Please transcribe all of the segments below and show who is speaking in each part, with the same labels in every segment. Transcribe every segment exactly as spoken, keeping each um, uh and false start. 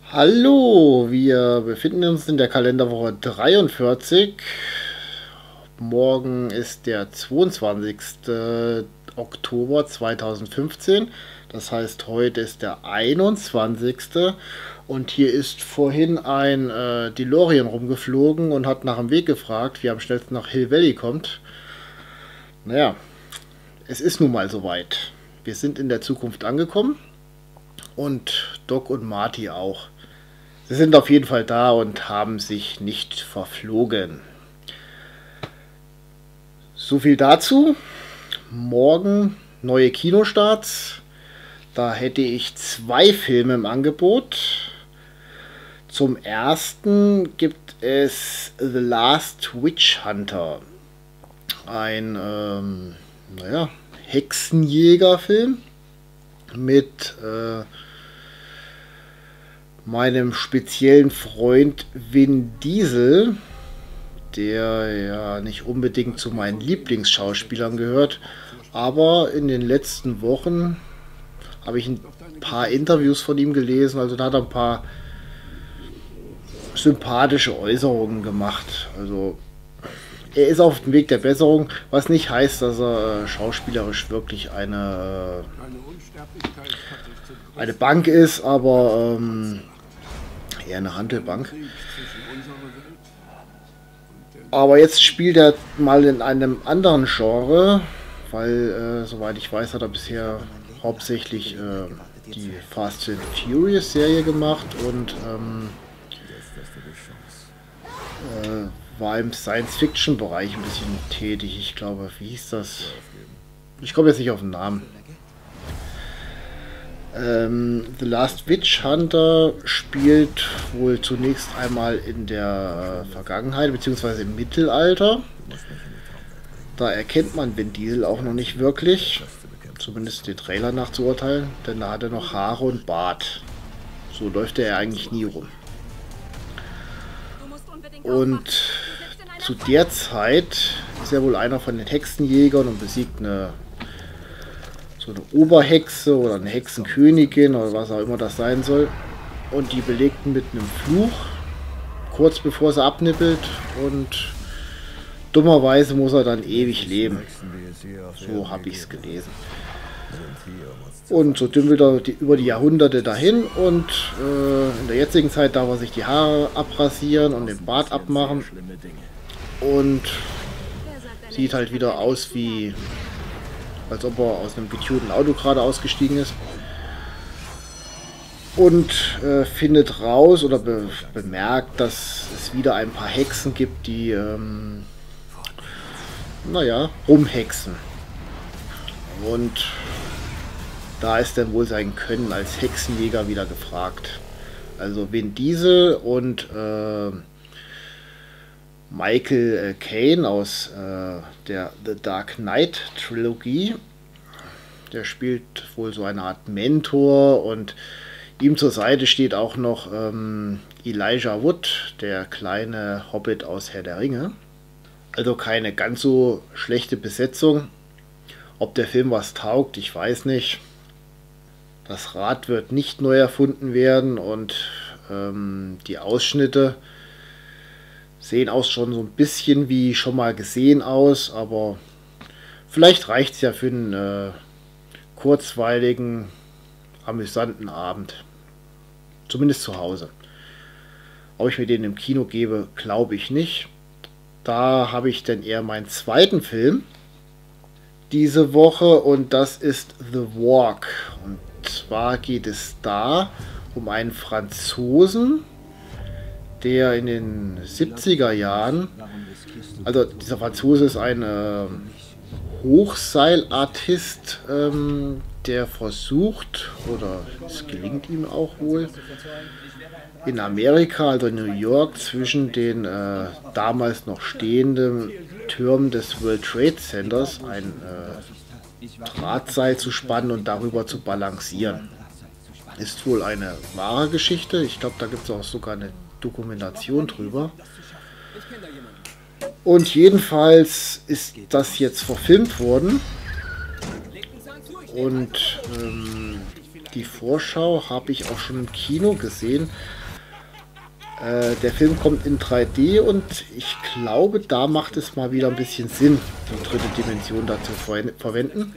Speaker 1: Hallo, wir befinden uns in der Kalenderwoche dreiundvierzig. Morgen ist der zweiundzwanzigste Oktober zweitausendfünfzehn. Das heißt, heute ist der einundzwanzigste. Und hier ist vorhin ein äh, DeLorean rumgeflogen und hat nach dem Weg gefragt, wie am schnellsten nach Hill Valley kommt. Naja, es ist nun mal soweit. Wir sind in der Zukunft angekommen und Doc und Marty auch. Sie sind auf jeden Fall da und haben sich nicht verflogen. So viel dazu. Morgen neue Kinostarts. Da hätte ich zwei Filme im Angebot. Zum ersten gibt es The Last Witch Hunter. Ein ähm, naja, Hexenjägerfilm mit äh, meinem speziellen Freund Vin Diesel, der ja nicht unbedingt zu meinen Lieblingsschauspielern gehört, aber in den letzten Wochen habe ich ein paar Interviews von ihm gelesen, also da hat er ein paar sympathische Äußerungen gemacht. Also er ist auf dem Weg der Besserung, was nicht heißt, dass er äh, schauspielerisch wirklich eine, äh, eine Bank ist, aber ähm, eher eine Handelbank. Aber jetzt spielt er mal in einem anderen Genre, weil, äh, soweit ich weiß, hat er bisher hauptsächlich äh, die Fast and Furious Serie gemacht und ähm, äh, war im Science-Fiction-Bereich ein bisschen tätig. Ich glaube, wie hieß das? Ich komme jetzt nicht auf den Namen. Ähm, The Last Witch Hunter spielt wohl zunächst einmal in der Vergangenheit bzw. im Mittelalter. Da erkennt man Vin Diesel auch noch nicht wirklich, zumindest den Trailer nach zu urteilen, denn da hat er noch Haare und Bart. So läuft er eigentlich nie rum. Und zu der Zeit ist er wohl einer von den Hexenjägern und besiegt eine so eine Oberhexe oder eine Hexenkönigin oder was auch immer das sein soll. Und die belegt mit einem Fluch, kurz bevor sie abnippelt. Und dummerweise muss er dann ewig leben. So habe ich es gelesen. Und so dümpelt er die, über die Jahrhunderte dahin. Und äh, in der jetzigen Zeit darf er sich die Haare abrasieren und den Bart abmachen. Und sieht halt wieder aus wie... als ob er aus einem getunten Auto gerade ausgestiegen ist. Und äh, findet raus oder be bemerkt, dass es wieder ein paar Hexen gibt, die, ähm, naja, rumhexen. Und da ist dann wohl sein Können als Hexenjäger wieder gefragt. Also Vin Diesel und äh, Michael Caine aus äh, der The Dark Knight Trilogie. Der spielt wohl so eine Art Mentor und ihm zur Seite steht auch noch ähm, Elijah Wood, der kleine Hobbit aus Herr der Ringe. Also keine ganz so schlechte Besetzung. Ob der Film was taugt, ich weiß nicht. Das Rad wird nicht neu erfunden werden und ähm, die Ausschnitte sehen auch schon so ein bisschen wie schon mal gesehen aus, aber vielleicht reicht es ja für einen äh, kurzweiligen, amüsanten Abend. Zumindest zu Hause. Ob ich mir den im Kino gebe, glaube ich nicht. Da habe ich dann eher meinen zweiten Film diese Woche und das ist The Walk. Und zwar geht es da um einen Franzosen, der in den siebziger Jahren, also dieser Franzose ist ein äh, Hochseilartist, ähm, der versucht, oder es gelingt ihm auch wohl, in Amerika, also in New York, zwischen den äh, damals noch stehenden Türmen des World Trade Centers ein äh, Drahtseil zu spannen und darüber zu balancieren. Ist wohl eine wahre Geschichte. Ich glaube, da gibt es auch sogar eine Dokumentation drüber. Und jedenfalls ist das jetzt verfilmt worden und ähm, Die Vorschau habe ich auch schon im Kino gesehen. Äh, der Film kommt in drei D und ich glaube, da macht es mal wieder ein bisschen Sinn, die dritte Dimension dazu ver verwenden.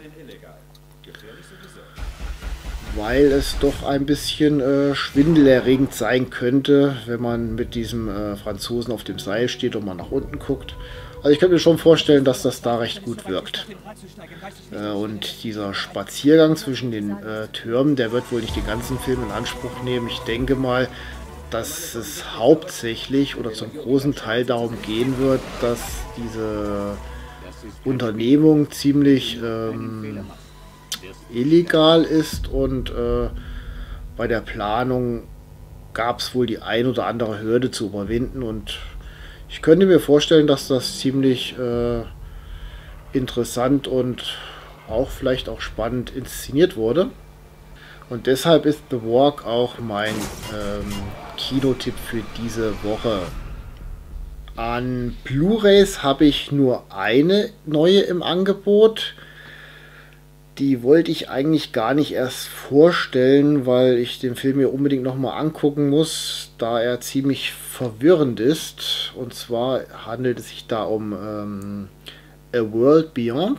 Speaker 1: Weil es doch ein bisschen äh, schwindelerregend sein könnte, wenn man mit diesem äh, Franzosen auf dem Seil steht und man nach unten guckt. Also ich könnte mir schon vorstellen, dass das da recht gut wirkt. Äh, und dieser Spaziergang zwischen den äh, Türmen, der wird wohl nicht den ganzen Film in Anspruch nehmen. Ich denke mal, dass es hauptsächlich oder zum großen Teil darum gehen wird, dass diese Unternehmung ziemlich ähm, illegal ist und äh, bei der Planung gab es wohl die ein oder andere Hürde zu überwinden und ich könnte mir vorstellen, dass das ziemlich äh, interessant und auch vielleicht auch spannend inszeniert wurde. Und deshalb ist The Walk auch mein ähm, Kinotipp für diese Woche. An Blu-rays habe ich nur eine neue im Angebot. Die wollte ich eigentlich gar nicht erst vorstellen, weil ich den Film mir unbedingt nochmal angucken muss, da er ziemlich verwirrend ist. Und zwar handelt es sich da um ähm, A World Beyond.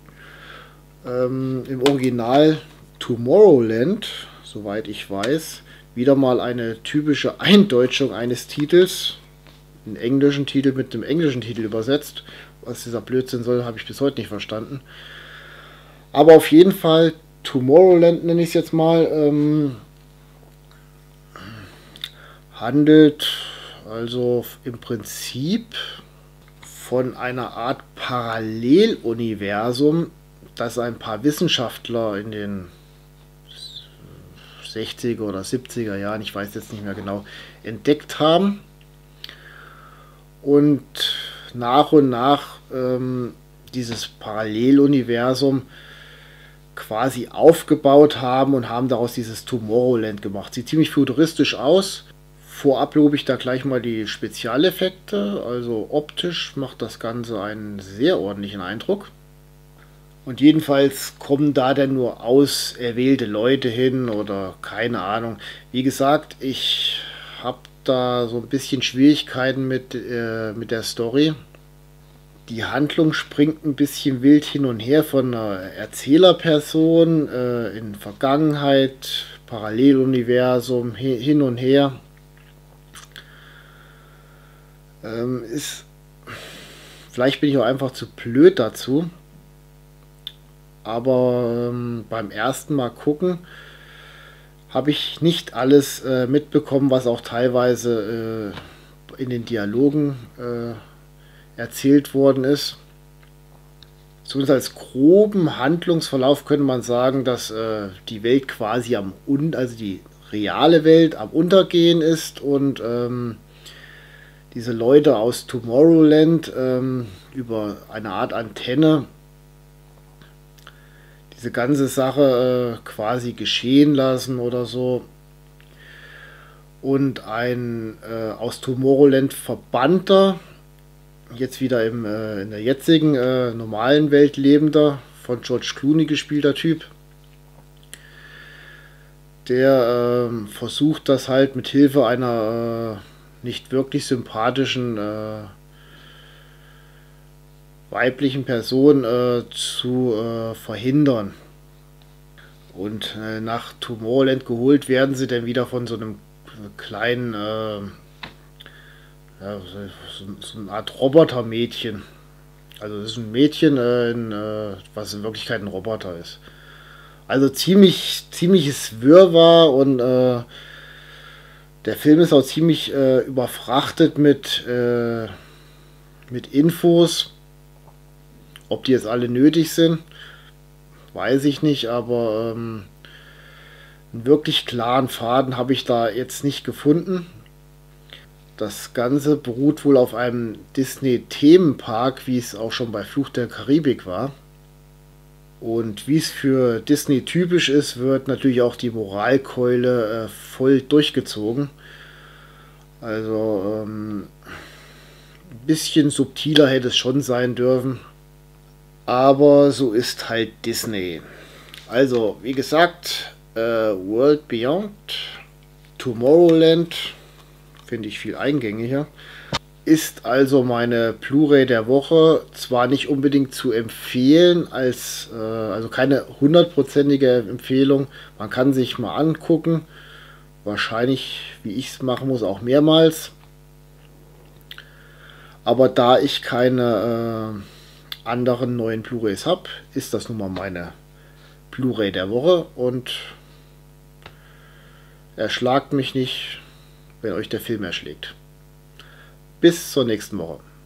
Speaker 1: Ähm, Im Original Tomorrowland, soweit ich weiß. Wieder mal eine typische Eindeutschung eines Titels. Einen englischen Titel mit dem englischen Titel übersetzt. Was dieser Blödsinn soll, habe ich bis heute nicht verstanden. Aber auf jeden Fall, Tomorrowland nenne ich es jetzt mal, ähm, handelt also im Prinzip von einer Art Paralleluniversum, das ein paar Wissenschaftler in den sechziger oder siebziger Jahren, ich weiß jetzt nicht mehr genau, entdeckt haben. Und nach und nach ähm, dieses Paralleluniversum quasi aufgebaut haben und haben daraus dieses Tomorrowland gemacht. Sieht ziemlich futuristisch aus. Vorab lobe ich da gleich mal die Spezialeffekte. Also optisch macht das Ganze einen sehr ordentlichen Eindruck. Und jedenfalls kommen da dann nur auserwählte Leute hin oder keine Ahnung. Wie gesagt, ich habe da so ein bisschen Schwierigkeiten mit, äh, mit der Story. Die Handlung springt ein bisschen wild hin und her von einer Erzählerperson äh, in Vergangenheit, Paralleluniversum, hin und her. Ähm, ist, vielleicht bin ich auch einfach zu blöd dazu, aber ähm, beim ersten Mal gucken habe ich nicht alles äh, mitbekommen, was auch teilweise äh, in den Dialogen äh, erzählt worden ist. Zumindest als groben Handlungsverlauf könnte man sagen, dass äh, die Welt quasi am Un also die reale Welt am Untergehen ist und ähm, diese Leute aus Tomorrowland ähm, über eine Art Antenne diese ganze Sache äh, quasi geschehen lassen oder so. Und ein äh, aus Tomorrowland verbannter, jetzt wieder im, äh, in der jetzigen äh, normalen Welt lebender, von George Clooney gespielter Typ, der äh, versucht das halt mit Hilfe einer äh, nicht wirklich sympathischen äh, weiblichen Person äh, zu äh, verhindern. Und äh, nach Tomorrowland geholt werden sie dann wieder von so einem kleinen äh, ja, so, so eine Art Robotermädchen. Also das ist ein Mädchen, äh, in, äh, was in Wirklichkeit ein Roboter ist. Also ziemlich, ziemliches Wirrwarr und äh, der Film ist auch ziemlich äh, überfrachtet mit, äh, mit Infos. Ob die jetzt alle nötig sind, weiß ich nicht, aber ähm, einen wirklich klaren Faden habe ich da jetzt nicht gefunden. Das Ganze beruht wohl auf einem Disney-Themenpark, wie es auch schon bei Fluch der Karibik war. Und wie es für Disney typisch ist, wird natürlich auch die Moralkeule äh, voll durchgezogen. Also ähm, ein bisschen subtiler hätte es schon sein dürfen. Aber so ist halt Disney. Also, wie gesagt, äh, World Beyond, Tomorrowland, finde ich viel eingängiger. Ist also meine Blu-ray der Woche, zwar nicht unbedingt zu empfehlen, als äh, also keine hundertprozentige Empfehlung. Man kann sich mal angucken, wahrscheinlich, wie ich es machen muss, auch mehrmals. Aber da ich keine äh, anderen neuen Blu-rays habe, ist das nun mal meine Blu-ray der Woche und erschlagt mich nicht, wenn euch der Film erschlägt. Bis zur nächsten Woche.